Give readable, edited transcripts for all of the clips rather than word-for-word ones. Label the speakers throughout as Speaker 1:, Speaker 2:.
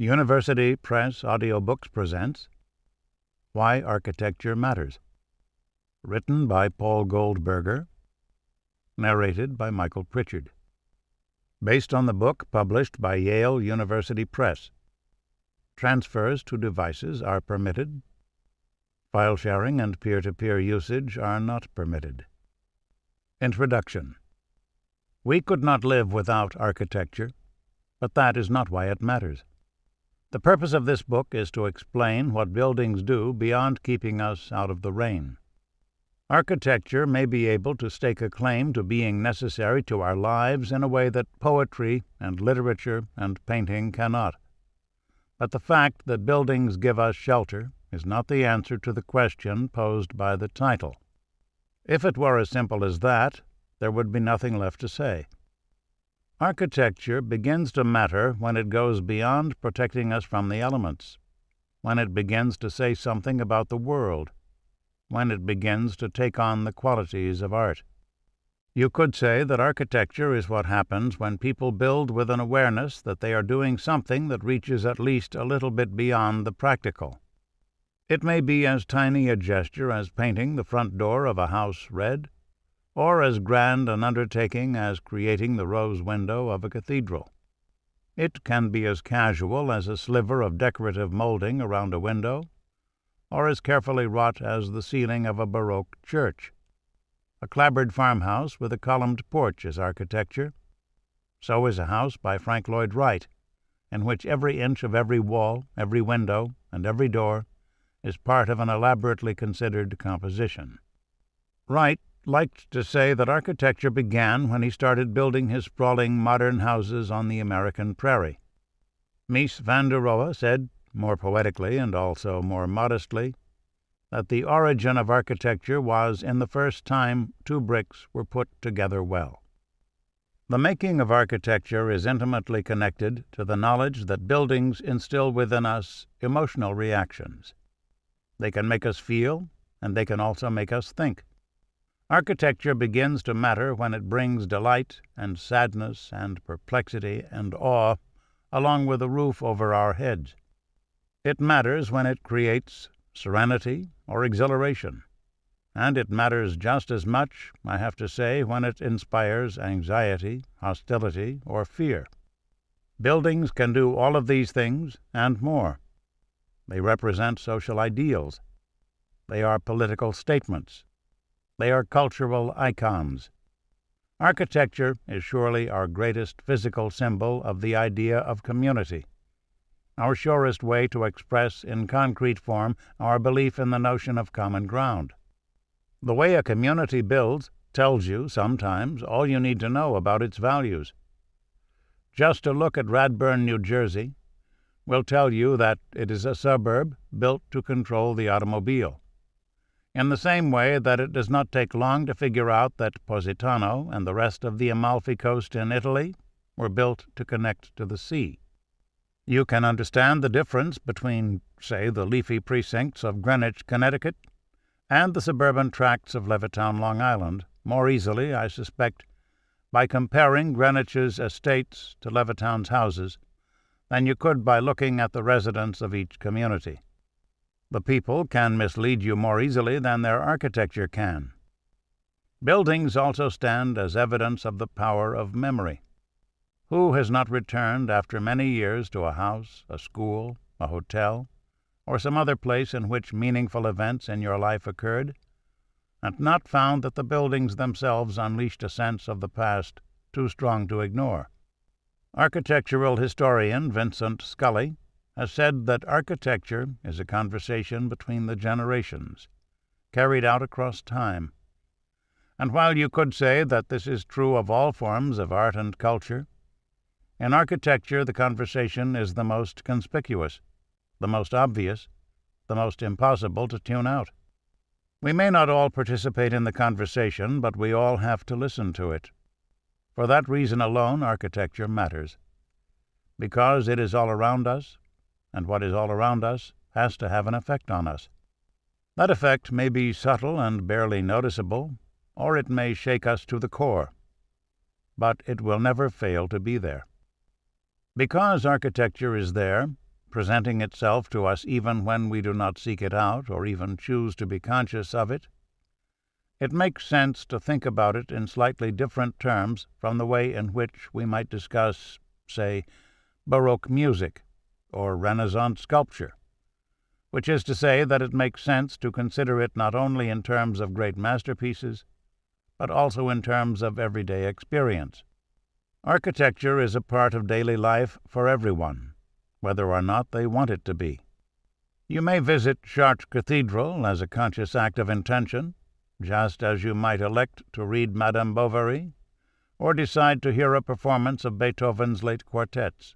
Speaker 1: University Press Audiobooks presents Why Architecture Matters, written by Paul Goldberger, narrated by Michael Prichard. Based on the book published by Yale University Press. Transfers to devices are permitted. File sharing and peer-to-peer usage are not permitted. Introduction. We could not live without architecture, but that is not why it matters. The purpose of this book is to explain what buildings do beyond keeping us out of the rain. Architecture may be able to stake a claim to being necessary to our lives in a way that poetry and literature and painting cannot. But the fact that buildings give us shelter is not the answer to the question posed by the title. If it were as simple as that, there would be nothing left to say. Architecture begins to matter when it goes beyond protecting us from the elements, when it begins to say something about the world, when it begins to take on the qualities of art. You could say that architecture is what happens when people build with an awareness that they are doing something that reaches at least a little bit beyond the practical. It may be as tiny a gesture as painting the front door of a house red, or as grand an undertaking as creating the rose window of a cathedral. It can be as casual as a sliver of decorative molding around a window, or as carefully wrought as the ceiling of a Baroque church. A clapboard farmhouse with a columned porch is architecture. So is a house by Frank Lloyd Wright, in which every inch of every wall, every window, and every door is part of an elaborately considered composition. Wright liked to say that architecture began when he started building his sprawling modern houses on the American prairie. Mies van der Rohe said, more poetically and also more modestly, that the origin of architecture was in the first time two bricks were put together well. The making of architecture is intimately connected to the knowledge that buildings instill within us emotional reactions. They can make us feel, and they can also make us think. Architecture begins to matter when it brings delight and sadness and perplexity and awe along with a roof over our heads. It matters when it creates serenity or exhilaration, and it matters just as much, I have to say, when it inspires anxiety, hostility, or fear. Buildings can do all of these things and more. They represent social ideals. They are political statements. They are cultural icons. Architecture is surely our greatest physical symbol of the idea of community, our surest way to express in concrete form our belief in the notion of common ground. The way a community builds tells you, sometimes, all you need to know about its values. Just to look at Radburn, New Jersey, will tell you that it is a suburb built to control the automobile, in the same way that it does not take long to figure out that Positano and the rest of the Amalfi Coast in Italy were built to connect to the sea. You can understand the difference between, say, the leafy precincts of Greenwich, Connecticut, and the suburban tracts of Levittown, Long Island, more easily, I suspect, by comparing Greenwich's estates to Levittown's houses than you could by looking at the residents of each community. The people can mislead you more easily than their architecture can. Buildings also stand as evidence of the power of memory. Who has not returned after many years to a house, a school, a hotel, or some other place in which meaningful events in your life occurred, and not found that the buildings themselves unleashed a sense of the past too strong to ignore? Architectural historian Vincent Scully has said that architecture is a conversation between the generations, carried out across time. And while you could say that this is true of all forms of art and culture, in architecture the conversation is the most conspicuous, the most obvious, the most impossible to tune out. We may not all participate in the conversation, but we all have to listen to it. For that reason alone, architecture matters, because it is all around us, and what is all around us has to have an effect on us. That effect may be subtle and barely noticeable, or it may shake us to the core, but it will never fail to be there. Because architecture is there, presenting itself to us even when we do not seek it out or even choose to be conscious of it, it makes sense to think about it in slightly different terms from the way in which we might discuss, say, Baroque music or Renaissance sculpture, which is to say that it makes sense to consider it not only in terms of great masterpieces, but also in terms of everyday experience. Architecture is a part of daily life for everyone, whether or not they want it to be. You may visit Chartres Cathedral as a conscious act of intention, just as you might elect to read Madame Bovary, or decide to hear a performance of Beethoven's late quartets.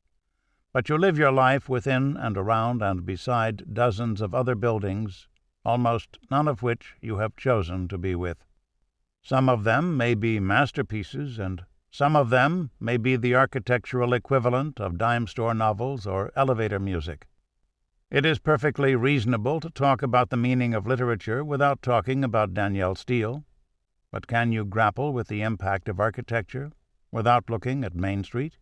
Speaker 1: But you live your life within and around and beside dozens of other buildings, almost none of which you have chosen to be with. Some of them may be masterpieces, and some of them may be the architectural equivalent of dime store novels or elevator music. It is perfectly reasonable to talk about the meaning of literature without talking about Danielle Steele, but can you grapple with the impact of architecture without looking at Main Street?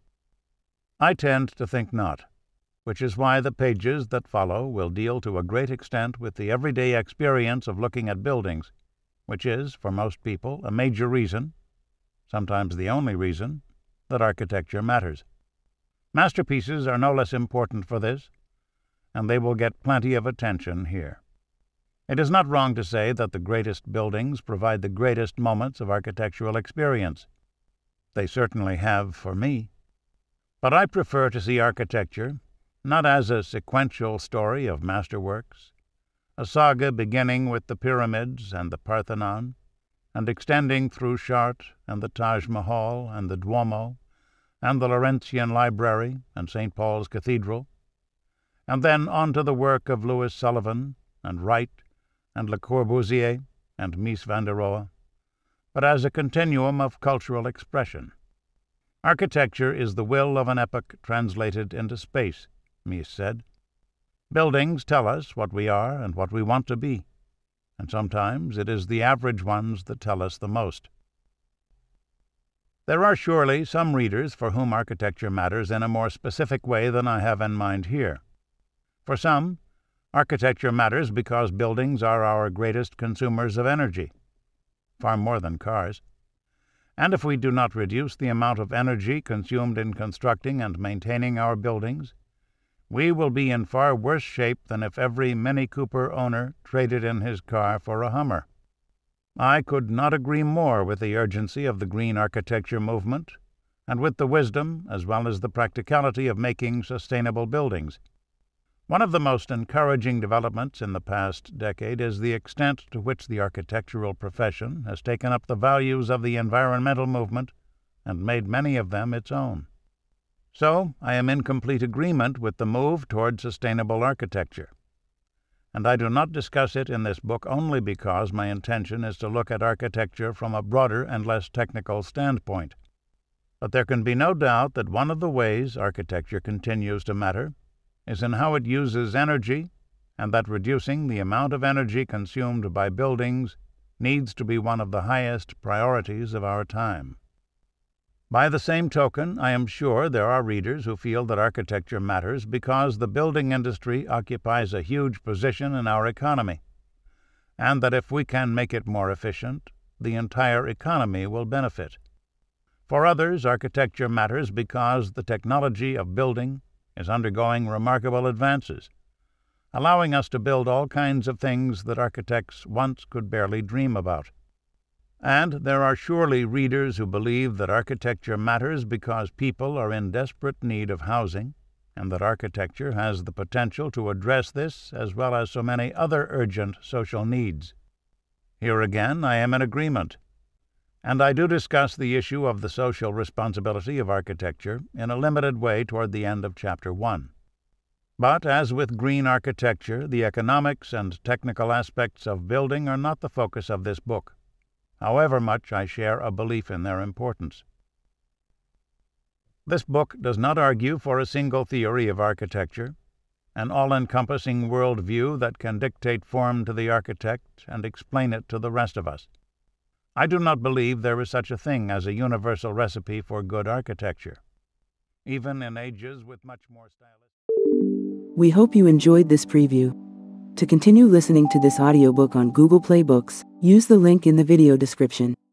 Speaker 1: I tend to think not, which is why the pages that follow will deal to a great extent with the everyday experience of looking at buildings, which is, for most people, a major reason, sometimes the only reason, that architecture matters. Masterpieces are no less important for this, and they will get plenty of attention here. It is not wrong to say that the greatest buildings provide the greatest moments of architectural experience. They certainly have for me. But I prefer to see architecture not as a sequential story of masterworks, a saga beginning with the pyramids and the Parthenon, and extending through Chartres and the Taj Mahal and the Duomo and the Laurentian Library and St. Paul's Cathedral, and then on to the work of Louis Sullivan and Wright and Le Corbusier and Mies van der Rohe, but as a continuum of cultural expression. Architecture is the will of an epoch translated into space, Mies said. Buildings tell us what we are and what we want to be, and sometimes it is the average ones that tell us the most. There are surely some readers for whom architecture matters in a more specific way than I have in mind here. For some, architecture matters because buildings are our greatest consumers of energy, far more than cars. And if we do not reduce the amount of energy consumed in constructing and maintaining our buildings, we will be in far worse shape than if every Mini Cooper owner traded in his car for a Hummer. I could not agree more with the urgency of the green architecture movement, and with the wisdom as well as the practicality of making sustainable buildings. One of the most encouraging developments in the past decade is the extent to which the architectural profession has taken up the values of the environmental movement and made many of them its own. So I am in complete agreement with the move toward sustainable architecture. And I do not discuss it in this book only because my intention is to look at architecture from a broader and less technical standpoint. But there can be no doubt that one of the ways architecture continues to matter is in how it uses energy, and that reducing the amount of energy consumed by buildings needs to be one of the highest priorities of our time. By the same token, I am sure there are readers who feel that architecture matters because the building industry occupies a huge position in our economy, and that if we can make it more efficient, the entire economy will benefit. For others, architecture matters because the technology of building is undergoing remarkable advances, allowing us to build all kinds of things that architects once could barely dream about. And there are surely readers who believe that architecture matters because people are in desperate need of housing, and that architecture has the potential to address this as well as so many other urgent social needs. Here again I am in agreement, and I do discuss the issue of the social responsibility of architecture in a limited way toward the end of Chapter 1. But as with green architecture, the economics and technical aspects of building are not the focus of this book, however much I share a belief in their importance. This book does not argue for a single theory of architecture, an all-encompassing world-view that can dictate form to the architect and explain it to the rest of us. I do not believe there is such a thing as a universal recipe for good architecture, even in ages with much more stylish.
Speaker 2: We hope you enjoyed this preview. To continue listening to this audiobook on Google Play Books, use the link in the video description.